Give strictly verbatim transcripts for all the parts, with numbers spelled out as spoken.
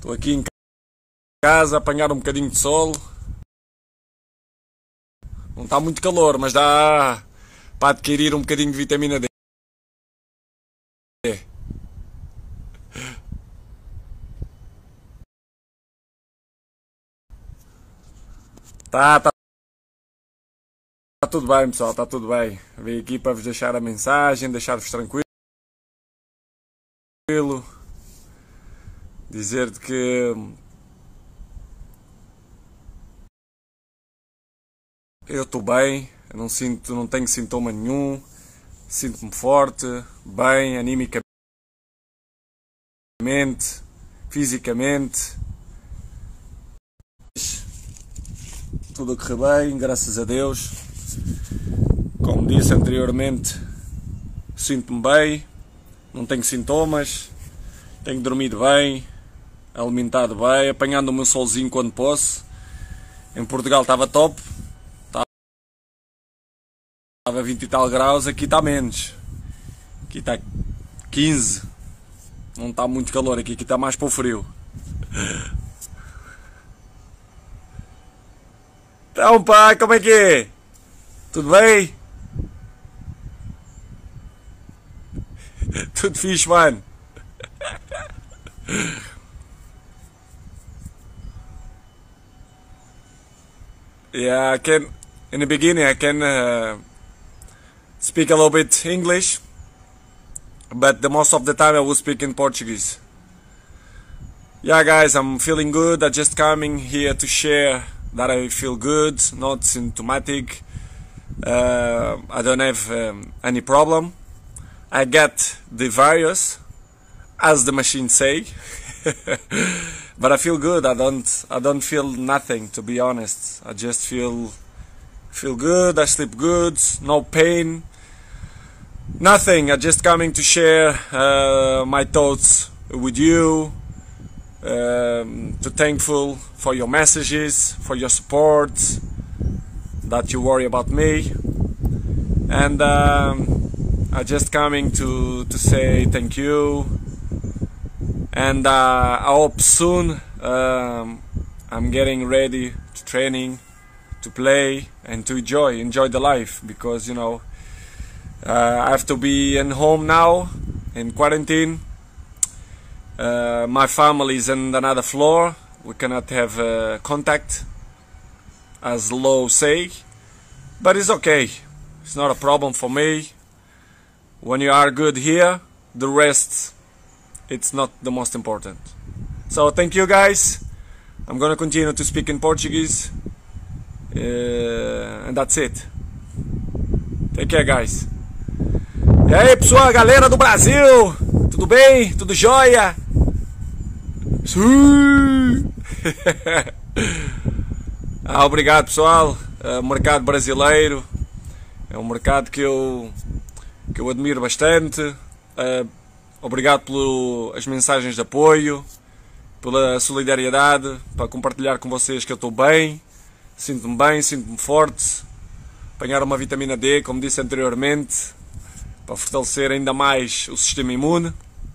Estou aqui em casa a apanhar um bocadinho de sol. Não está muito calor, mas dá para adquirir um bocadinho de vitamina D. Tá, tá, tá tudo bem, pessoal, está tudo bem. Vim aqui para vos deixar a mensagem, deixar-vos tranquilo. Dizer-te que eu estou bem, eu não sinto, não tenho sintoma nenhum, sinto-me forte, bem, animicamente, fisicamente. Tudo a correr bem, graças a Deus. Como disse anteriormente, sinto-me bem, não tenho sintomas, tenho dormido bem, alimentado bem, apanhando o meu solzinho quando posso. Em Portugal estava top, estava vinte e tal graus, aqui está menos, aqui está quinze, não está muito calor aqui, aqui está mais para o frio. Então pá, como é que é? Tudo bem? Tudo fixe, mano. Yeah, I can, in the beginning I can uh, speak a little bit English, but the most of the time I will speak in Portuguese. Yeah guys, I'm feeling good, I just coming here to share that I feel good, not symptomatic, uh, I don't have um, any problem. I get the virus, as the machine say, but I feel good. I don't, I don't feel nothing, to be honest. I just feel, feel good. I sleep good. No pain, nothing. I'm just coming to share uh, my thoughts with you. Um, to thankful for your messages, for your support, that you worry about me, and. Um, I'm just coming to, to say thank you, and uh, I hope soon um, I'm getting ready to training, to play and to enjoy, enjoy the life, because you know uh, I have to be in home now, in quarantine. Uh, my family is in another floor, we cannot have uh, contact, as Lo say, but it's okay, it's not a problem for me. When you are good here, the rest, it's not the most important. So thank you guys. I'm gonna continue to speak in Portuguese, uh, and that's it. Take care, guys. E aí, pessoal, galera do Brasil, tudo bem? Tudo jóia? Sim. Ah, obrigado, pessoal. Uh, mercado brasileiro é um mercado que eu que eu admiro bastante. Uh, obrigado pelas mensagens de apoio, pela solidariedade, para compartilhar com vocês que eu estou bem, sinto-me bem, sinto-me forte, apanhar uma vitamina D, como disse anteriormente, para fortalecer ainda mais o sistema imune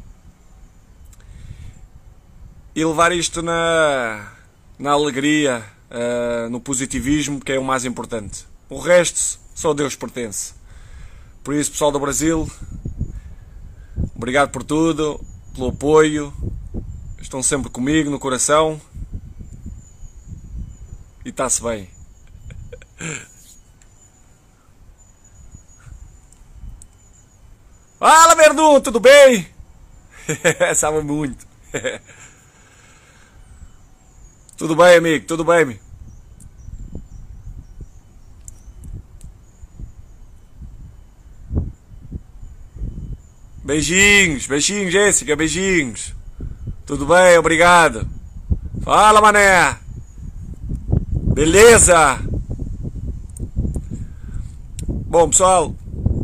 e levar isto na, na alegria, uh, no positivismo, que é o mais importante. O resto só Deus pertence. Por isso, pessoal do Brasil, obrigado por tudo, pelo apoio, estão sempre comigo no coração e está-se bem. Fala, Verdun, tudo bem? Sabe muito. Tudo bem, amigo, tudo bem, amigo. Beijinhos, beijinhos, Jéssica, beijinhos. Tudo bem, obrigado. Fala, mané. Beleza? Bom, pessoal.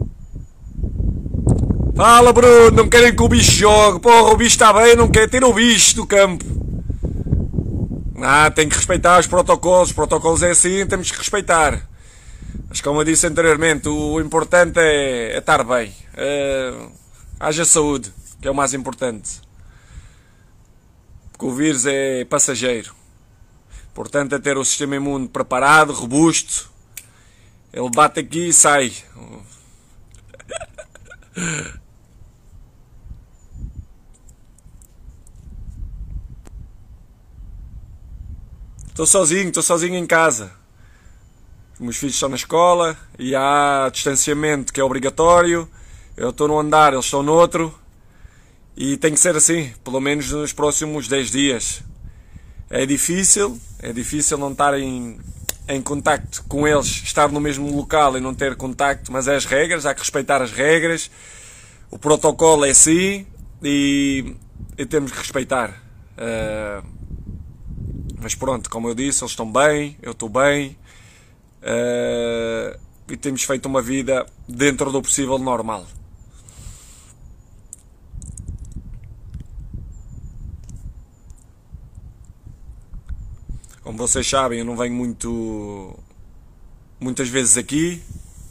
Fala, Bruno, não querem que o bicho jogue. Porra, o bicho está bem, não quer ter o bicho do campo. Ah, tem que respeitar os protocolos. Os protocolos é assim, temos que respeitar. Mas como eu disse anteriormente, o importante é, é estar bem. É... Haja saúde, que é o mais importante. porque o vírus é passageiro. Portanto, é ter o sistema imune preparado, robusto. Ele bate aqui e sai. Estou sozinho, estou sozinho em casa. Os meus filhos estão na escola e há distanciamento que é obrigatório. Eu estou no andar, eles estão no outro. E tem que ser assim, pelo menos nos próximos dez dias. É difícil, é difícil não estar em, em contacto com eles, estar no mesmo local e não ter contacto, mas é as regras, há que respeitar as regras. O protocolo é assim e, e temos que respeitar. Uh, mas pronto, como eu disse, eles estão bem, eu estou bem. Uh, e temos feito uma vida dentro do possível normal. Como vocês sabem, eu não venho muito muitas vezes aqui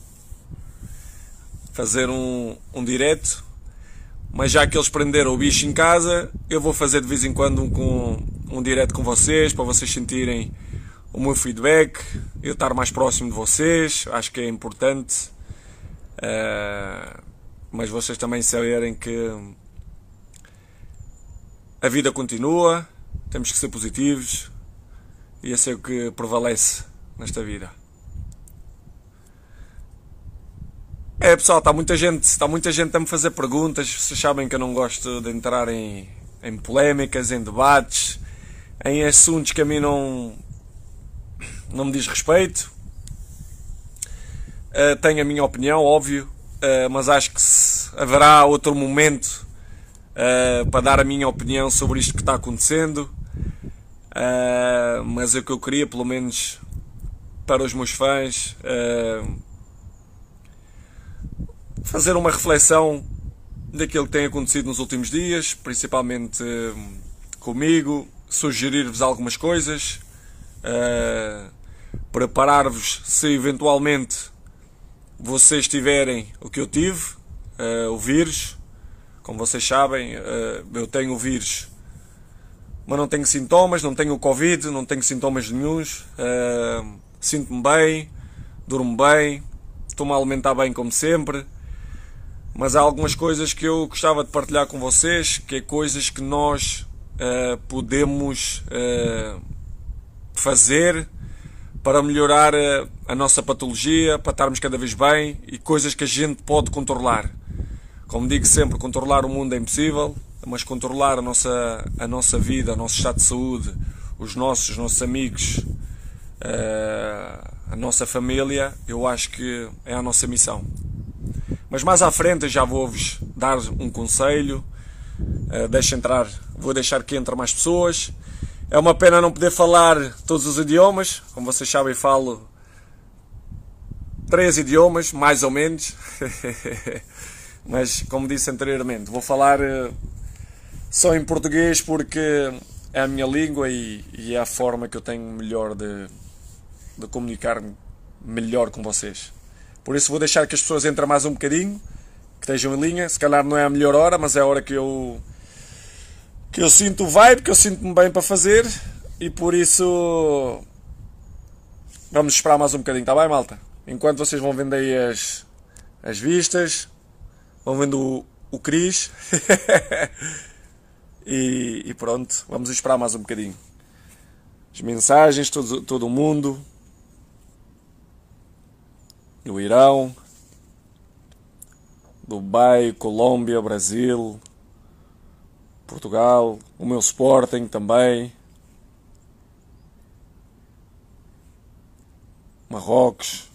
fazer um, um direto, mas já que eles prenderam o bicho em casa, eu vou fazer de vez em quando um, com, um direto com vocês, para vocês sentirem o meu feedback, eu estar mais próximo de vocês, acho que é importante, uh, mas vocês também saberem que a vida continua, temos que ser positivos, e esse é o que prevalece nesta vida. É pessoal, está muita gente, está muita gente a me fazer perguntas, vocês sabem que eu não gosto de entrar em, em polémicas, em debates, em assuntos que a mim não, não me diz respeito. Uh, tenho a minha opinião, óbvio, uh, mas acho que se haverá outro momento uh, para dar a minha opinião sobre isto que está acontecendo. Uh, mas é o que eu queria, pelo menos para os meus fãs, uh, fazer uma reflexão daquilo que tem acontecido nos últimos dias, principalmente uh, comigo, sugerir-vos algumas coisas, uh, preparar-vos se eventualmente vocês tiverem o que eu tive, uh, o vírus. Como vocês sabem, uh, eu tenho o vírus, mas não tenho sintomas, não tenho Covid, não tenho sintomas nenhuns, uh, sinto-me bem, durmo bem, estou-me a alimentar bem como sempre, mas há algumas coisas que eu gostava de partilhar com vocês, que é coisas que nós uh, podemos uh, fazer para melhorar a, a nossa patologia, para estarmos cada vez bem, e coisas que a gente pode controlar. Como digo sempre, controlar o mundo é impossível, mas controlar a nossa, a nossa vida, o nosso estado de saúde, os nossos, os nossos amigos, a nossa família, eu acho que é a nossa missão. Mas mais à frente eu já vou-vos dar um conselho, deixa entrar, vou deixar que entre mais pessoas. É uma pena não poder falar todos os idiomas, como vocês sabem, falo três idiomas, mais ou menos. Mas, como disse anteriormente, vou falar só em português porque é a minha língua e, e é a forma que eu tenho melhor de, de comunicar melhor com vocês. Por isso vou deixar que as pessoas entrem mais um bocadinho, que estejam em linha. Se calhar não é a melhor hora, mas é a hora que eu, que eu sinto o vibe, que eu sinto-me bem para fazer, e por isso vamos esperar mais um bocadinho, está bem, malta? Enquanto vocês vão vendo aí as, as vistas, vão vendo o, o Cris. e, e pronto, vamos esperar mais um bocadinho. As mensagens, todo, todo o mundo. O Irão. Dubai, Colômbia, Brasil. Portugal. O meu Sporting também. Marrocos.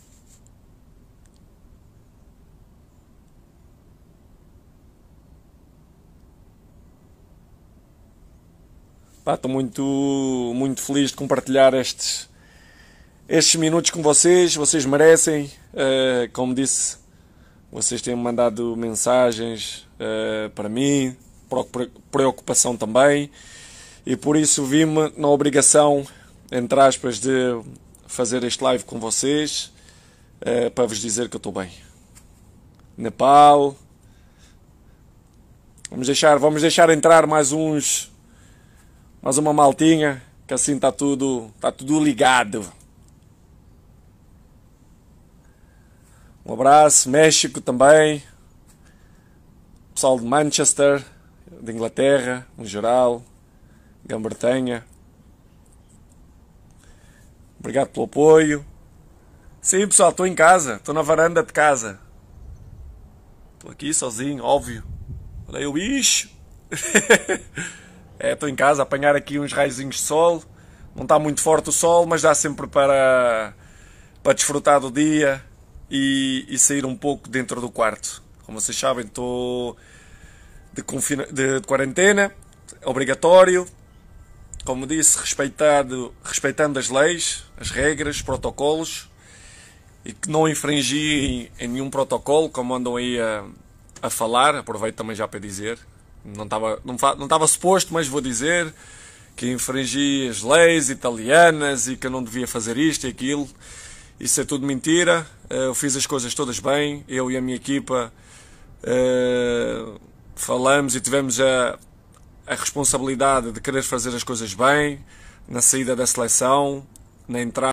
Pá, estou muito, muito feliz de compartilhar estes, estes minutos com vocês. Vocês merecem. Uh, como disse, vocês têm mandado mensagens uh, para mim, preocupação também. E por isso vi-me na obrigação, entre aspas, de fazer este live com vocês, uh, para vos dizer que eu estou bem. Nepal. Vamos deixar, vamos deixar entrar mais uns... Mais uma maltinha, que assim está tudo, tá tudo ligado. Um abraço, México também. Pessoal de Manchester, de Inglaterra, no geral. Grã-Bretanha. Obrigado pelo apoio. Sim, pessoal, estou em casa. Estou na varanda de casa. Estou aqui sozinho, óbvio. Olha aí o bicho. É, estou em casa a apanhar aqui uns raizinhos de sol. Não está muito forte o sol, mas dá sempre para, para desfrutar do dia e, e sair um pouco dentro do quarto. Como vocês sabem, estou de, confina, de, de quarentena, obrigatório. Como disse, respeitado, respeitando as leis, as regras, os protocolos, e que não infringi em, em nenhum protocolo, como andam aí a, a falar. Aproveito também já para dizer, não estava não, não estava suposto, mas vou dizer que infringi as leis italianas e que eu não devia fazer isto e aquilo. Isso é tudo mentira. Eu fiz as coisas todas bem, eu e a minha equipa uh, falamos e tivemos a a responsabilidade de querer fazer as coisas bem, na saída da seleção, na entrada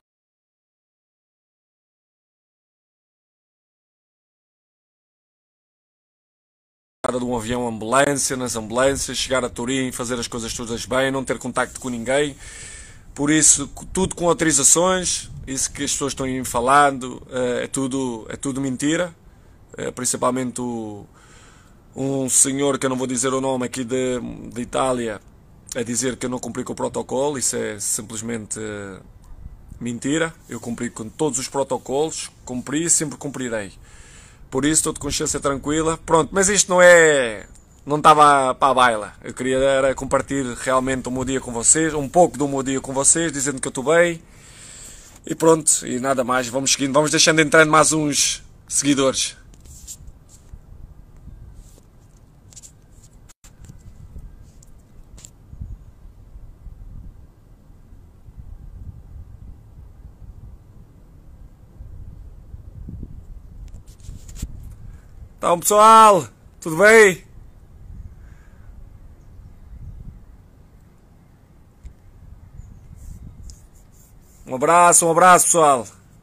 de um avião ambulância, nas ambulâncias, chegar a Turim, fazer as coisas todas bem, não ter contacto com ninguém. Por isso, tudo com autorizações, isso que as pessoas estão aí falando, é tudo, é tudo mentira. Principalmente o um senhor, que eu não vou dizer o nome, aqui de, de Itália, a dizer que eu não cumpri com o protocolo. Isso é simplesmente uh, mentira. Eu cumpri com todos os protocolos, cumpri e sempre cumprirei. Por isso estou de consciência tranquila. Pronto, mas isto não é... não estava para a baila. Eu queria era compartilhar realmente o meu dia com vocês, um pouco do meu dia com vocês, dizendo que eu estou bem. E pronto, e nada mais, vamos seguindo, vamos deixando entrando mais uns seguidores. Então, pessoal, tudo bem? Um abraço, um abraço, pessoal.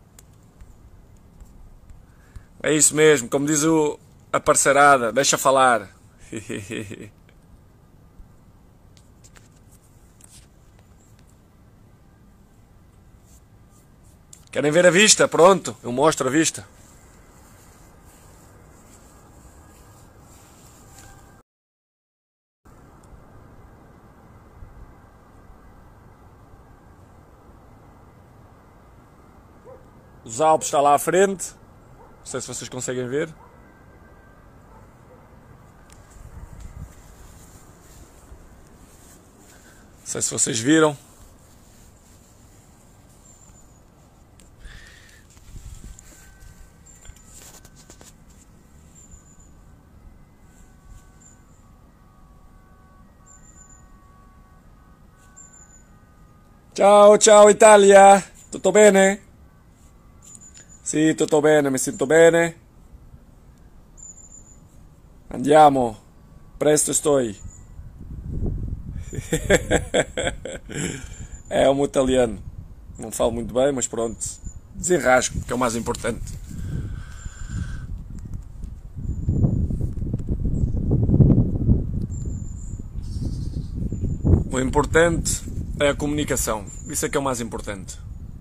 É isso mesmo, como diz o, a parceirada, deixa falar. Querem ver a vista? Pronto, eu mostro a vista. Os Alpes está lá à frente. Não sei se vocês conseguem ver. Não sei se vocês viram. Ciao, ciao Italia. Tutto bene? Sì, tutto bene, mi sento bene. Andiamo, presto estou. É um italiano. Não falo muito bem, mas pronto. Desenrasco, que é o mais importante. O importante é a comunicação. Isso é que é o mais importante.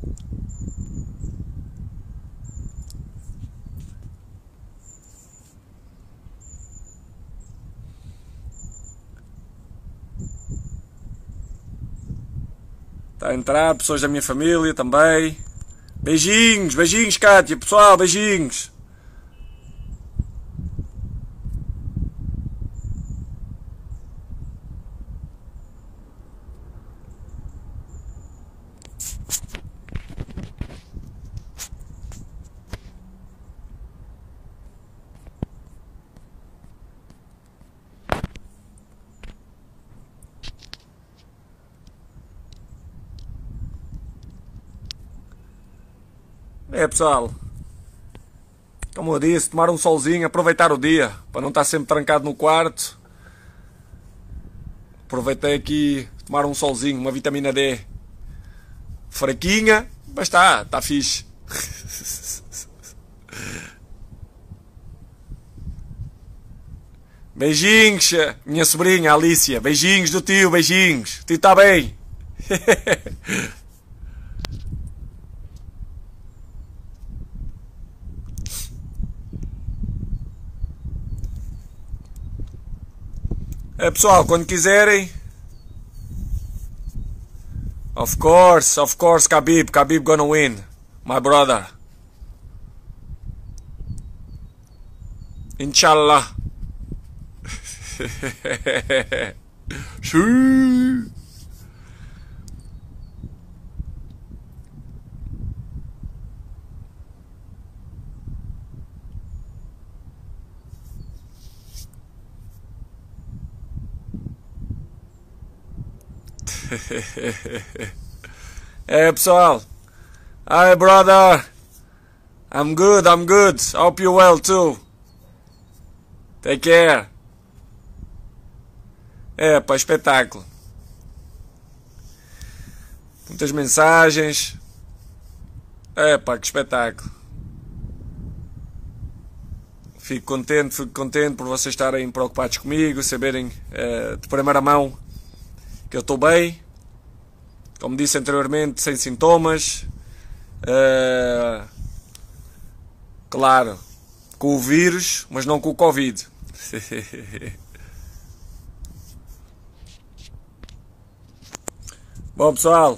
Está a entrar pessoas da minha família também. Beijinhos, beijinhos, Kátia, pessoal, beijinhos. É, pessoal, como eu disse, tomar um solzinho, aproveitar o dia, para não estar sempre trancado no quarto. Aproveitei aqui tomar um solzinho, uma vitamina D fraquinha, mas está, está fixe. Beijinhos, minha sobrinha Alicia. Beijinhos do tio, beijinhos. O tio está bem. É, pessoal, quando quiserem. Of course, of course, Khabib. Khabib gonna win. My brother. Inshallah. Sim. Hey pessoal, hi brother, I'm good, I'm good, hope you're well too, take care. É pá, espetáculo, muitas mensagens, é pá, que espetáculo. Fico contente, fico contente por vocês estarem preocupados comigo, saberem uh, de primeira mão que eu estou bem, como disse anteriormente, sem sintomas, uh, claro, com o vírus, mas não com o Covid. Bom pessoal,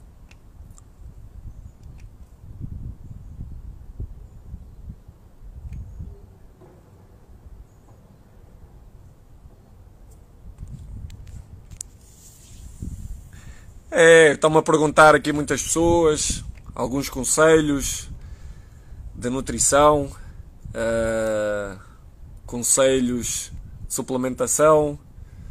é, estão-me a perguntar aqui muitas pessoas, alguns conselhos de nutrição, uh, conselhos de suplementação.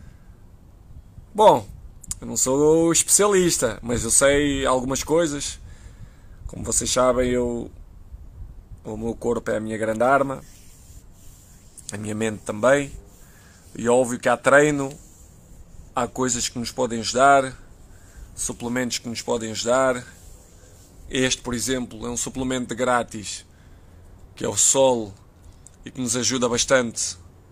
Bom, eu não sou especialista, mas eu sei algumas coisas. Como vocês sabem, eu, o meu corpo é a minha grande arma, a minha mente também. E óbvio que há treino, há coisas que nos podem ajudar, suplementos que nos podem ajudar. Este, por exemplo, é um suplemento grátis, que é o Sol, e que nos ajuda bastante.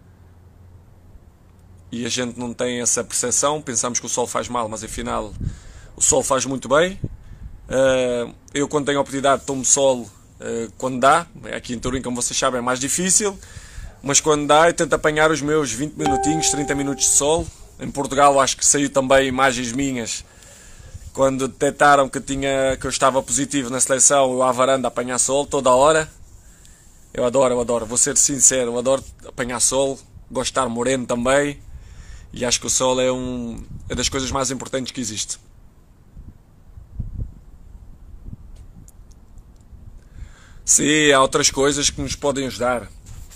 E a gente não tem essa percepção, pensamos que o Sol faz mal, mas afinal o Sol faz muito bem. Eu, quando tenho a oportunidade, tomo Sol quando dá. Aqui em Turim, como vocês sabem, é mais difícil, mas quando dá eu tento apanhar os meus vinte minutinhos, trinta minutos de Sol. Em Portugal acho que saiu também imagens minhas, quando detectaram que, tinha, que eu estava positivo na seleção, eu à varanda a apanhar Sol toda a hora. Eu adoro, eu adoro, vou ser sincero, eu adoro apanhar Sol, gosto de estar moreno também. E acho que o Sol é, um, é das coisas mais importantes que existe. Sim, há outras coisas que nos podem ajudar.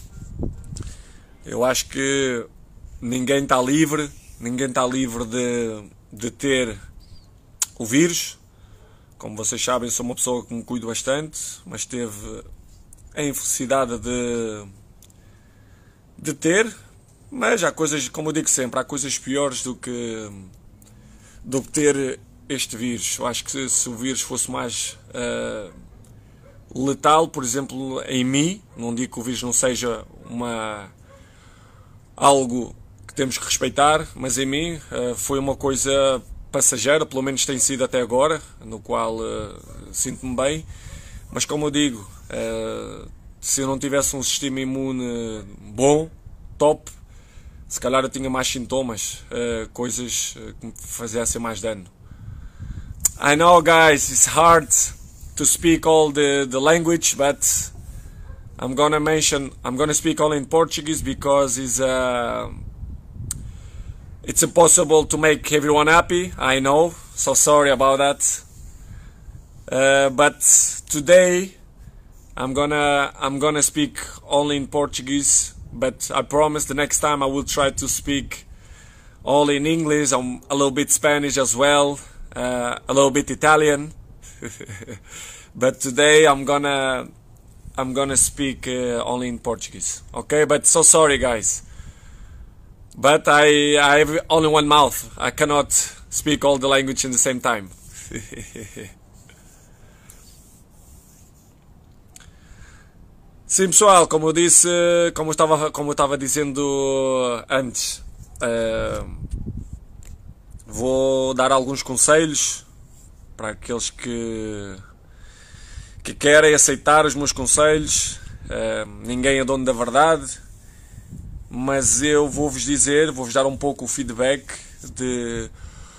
Eu acho que ninguém está livre, ninguém está livre de, de ter o vírus. Como vocês sabem, sou uma pessoa que me cuido bastante, mas teve a infelicidade de, de ter. Mas há coisas, como eu digo sempre, há coisas piores do que, do que ter este vírus. Eu acho que se, se o vírus fosse mais uh, letal, por exemplo, em mim, não digo que o vírus não seja uma, algo que temos que respeitar, mas em mim uh, foi uma coisa passageira, pelo menos tem sido até agora, no qual uh, sinto-me bem. Mas como eu digo, uh, se eu não tivesse um sistema imune bom, top, se calhar eu tinha mais sintomas, uh, coisas uh, que me fizessem mais dano. I know, guys, it's hard to speak all the, the language, but I'm gonna mention, I'm gonna speak only in Portuguese because it's, uh, it's impossible to make everyone happy, I know, so sorry about that. Uh, but today I'm gonna, I'm gonna speak only in Portuguese. But I promise the next time I will try to speak all in English, um, a little bit Spanish as well, uh, a little bit Italian. But today I'm gonna I'm gonna speak uh, only in Portuguese. Okay, but so sorry guys. But I, I have only one mouth. I cannot speak all the language in the same time. Sim, pessoal, como eu disse, como eu estava, como eu estava dizendo antes, uh, vou dar alguns conselhos para aqueles que, que querem aceitar os meus conselhos. Uh, ninguém é dono da verdade, mas eu vou-vos dizer, vou-vos dar um pouco o feedback de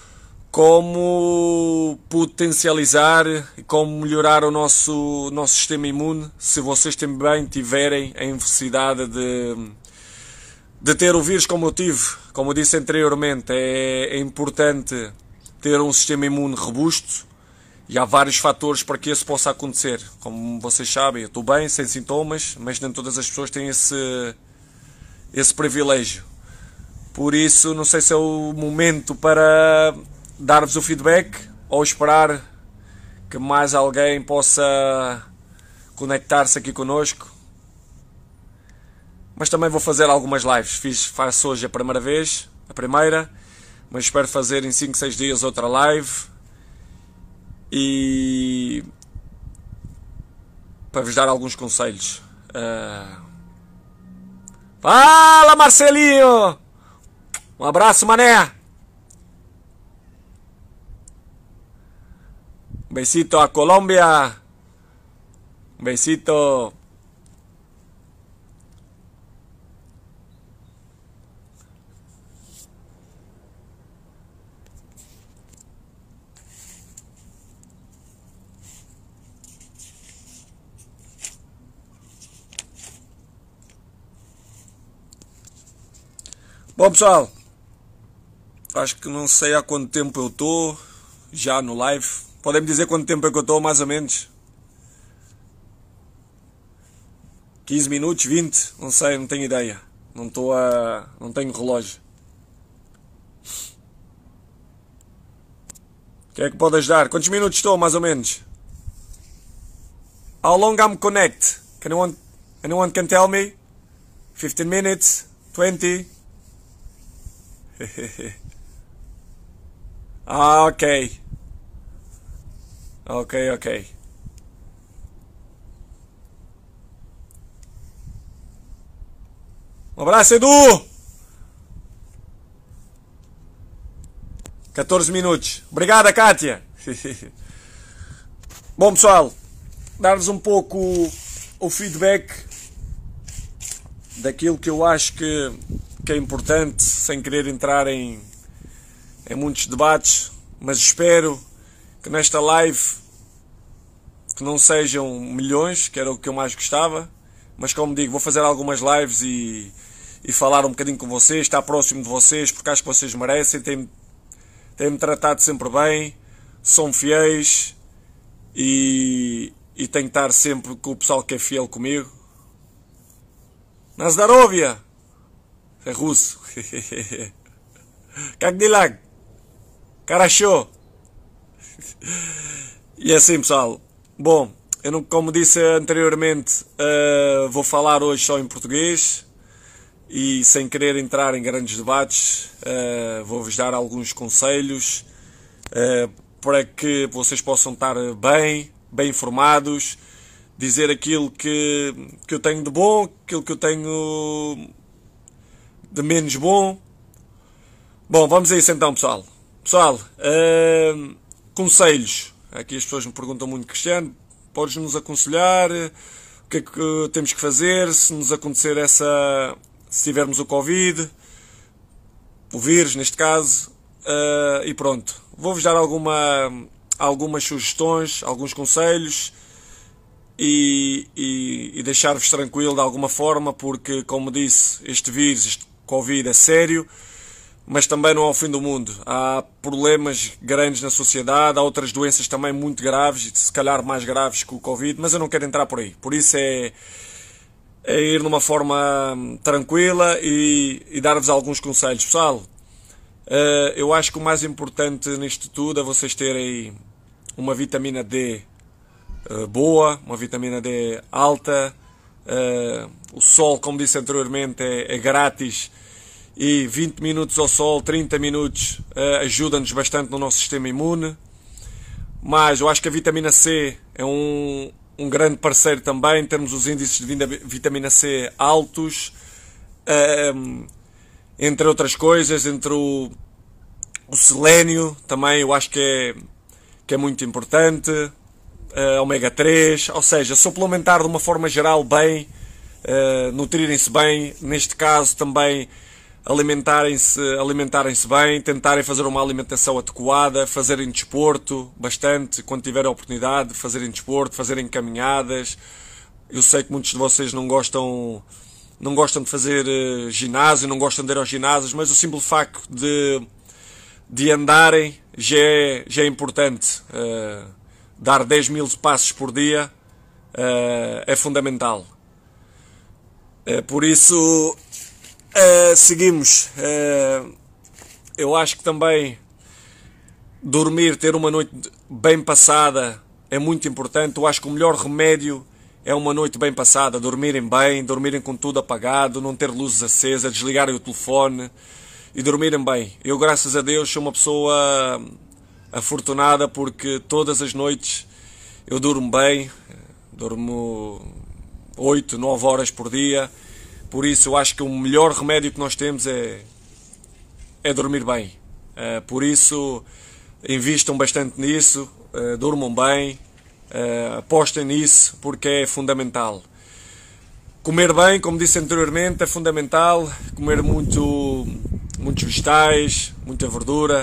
como potencializar e como melhorar o nosso, nosso sistema imune se vocês também tiverem a necessidade de, de ter o vírus como eu tive. Como eu disse anteriormente, é, é importante ter um sistema imune robusto e há vários fatores para que isso possa acontecer. Como vocês sabem, eu estou bem, sem sintomas, mas nem todas as pessoas têm esse, esse privilégio. Por isso, não sei se é o momento para dar-vos o feedback ou esperar que mais alguém possa conectar-se aqui connosco. Mas também vou fazer algumas lives. Fiz, faço hoje a primeira vez, a primeira, mas espero fazer em cinco, seis dias outra live. E para vos dar alguns conselhos. Uh... Fala, Marcelinho! Um abraço, mané! Un besito a Colombia. Un besito. Bom, pessoal, acho que não sei há quanto tempo eu estou já no live. Podem-me dizer quanto tempo é que eu estou, mais ou menos? quinze minutos, vinte? Não sei, não tenho ideia. Não estou a... não tenho relógio. Quem é que pode ajudar? Quantos minutos estou, mais ou menos? How long I'm connect? Can anyone, anyone can tell me? fifteen minutes? twenty? Ah, ok. Ok, ok. Um abraço, Edu! catorze minutos. Obrigada, Kátia. Bom, pessoal, dar-vos um pouco o feedback daquilo que eu acho que, que é importante, sem querer entrar em, em muitos debates, mas espero que nesta live que não sejam milhões, que era o que eu mais gostava, mas como digo, vou fazer algumas lives e, e falar um bocadinho com vocês, estar próximo de vocês, porque acho que vocês merecem, têm-me têm-me tratado sempre bem, são fiéis e, e tenho que estar sempre com o pessoal que é fiel comigo. Nazdarovia! É russo. Как дела? Хорошо. E assim, pessoal. Bom, eu não, como disse anteriormente, uh, vou falar hoje só em português e sem querer entrar em grandes debates, uh, vou-vos dar alguns conselhos uh, para que vocês possam estar bem, bem informados, dizer aquilo que, que eu tenho de bom, aquilo que eu tenho de menos bom. Bom, vamos a isso então, pessoal. Pessoal, uh, conselhos. Aqui as pessoas me perguntam muito, Cristiano, podes nos aconselhar? O que é que temos que fazer se nos acontecer essa... se tivermos o Covid, o vírus neste caso, uh, e pronto. Vou-vos dar alguma, algumas sugestões, alguns conselhos e, e, e deixar-vos tranquilo de alguma forma, porque, como disse, este vírus, este Covid é sério, mas também não é o fim do mundo. Há problemas grandes na sociedade, há outras doenças também muito graves, se calhar mais graves que o Covid, mas eu não quero entrar por aí. Por isso é, é ir numa forma tranquila e, e dar-vos alguns conselhos. Pessoal, uh, eu acho que o mais importante nisto tudo é vocês terem uma vitamina D uh, boa, uma vitamina D alta. Uh, o sol, como disse anteriormente, é, é grátis e vinte minutos ao sol, trinta minutos, uh, ajuda-nos bastante no nosso sistema imune. Mas eu acho que a vitamina C é um, um grande parceiro também. Temos os índices de vitamina C altos, um, entre outras coisas, entre o, o selénio também eu acho que é, que é muito importante, uh, ômega três, ou seja, suplementar de uma forma geral bem, uh, nutrirem-se bem, neste caso também alimentarem-se alimentarem-se bem, tentarem fazer uma alimentação adequada, fazerem desporto bastante, quando tiverem a oportunidade, fazerem desporto, fazerem caminhadas. Eu sei que muitos de vocês não gostam, não gostam de fazer uh, ginásio, não gostam de ir aos ginásios, mas o simples facto de, de andarem já é, já é importante. Uh, dar dez mil passos por dia uh, é fundamental. Uh, por isso... Uh, seguimos. Uh, eu acho que também dormir, ter uma noite bem passada é muito importante. Eu acho que o melhor remédio é uma noite bem passada. Dormirem bem, dormirem com tudo apagado, não ter luzes acesas, desligarem o telefone e dormirem bem. Eu, graças a Deus, sou uma pessoa afortunada porque todas as noites eu durmo bem. Durmo oito, nove horas por dia. Por isso eu acho que o melhor remédio que nós temos é, é dormir bem. Uh, por isso invistam bastante nisso, uh, durmam bem, uh, apostem nisso porque é fundamental. Comer bem, como disse anteriormente, é fundamental. Comer muito, muitos vegetais, muita verdura,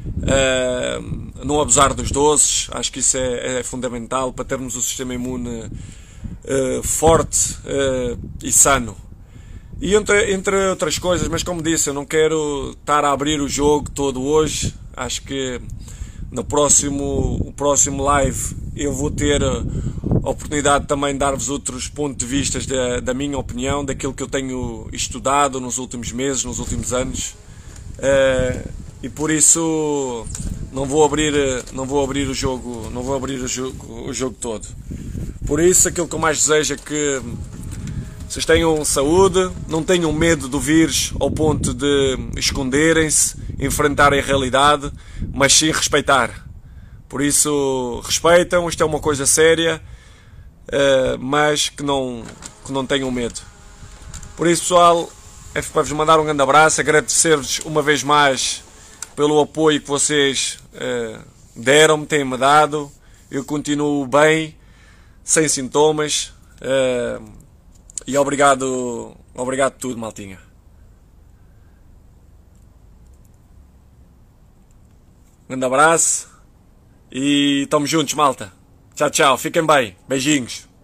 uh, não abusar dos doces, acho que isso é, é fundamental para termos o sistema imune uh, forte uh, e sano. E entre, entre outras coisas, mas como disse, eu não quero estar a abrir o jogo todo hoje. Acho que no próximo, o próximo live eu vou ter a oportunidade também de dar-vos outros pontos de vista da, da minha opinião, daquilo que eu tenho estudado nos últimos meses, nos últimos anos. Uh, e por isso não vou abrir, não vou abrir o jogo, não vou abrir o jogo, o jogo todo. Por isso aquilo que eu mais desejo é que vocês tenham saúde, não tenham medo do vírus ao ponto de esconderem-se, enfrentarem a realidade, mas sim respeitar. Por isso, respeitam, isto é uma coisa séria, mas que não, que não tenham medo. Por isso, pessoal, é para vos mandar um grande abraço, agradecer-vos uma vez mais pelo apoio que vocês deram-me, têm-me dado. Eu continuo bem, sem sintomas. E obrigado, obrigado por tudo, maltinha. Um grande abraço e estamos juntos, malta. Tchau, tchau. Fiquem bem. Beijinhos.